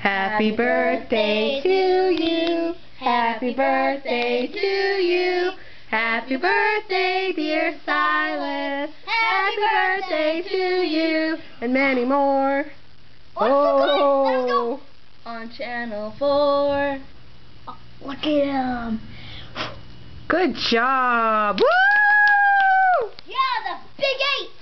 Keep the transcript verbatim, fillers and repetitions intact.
Happy birthday to you. Happy birthday to you. Happy birthday, dear Silas. Happy birthday to you. And many more. Oh, on channel four. oh, look at him. Good job. Woo! Yeah, the big eight.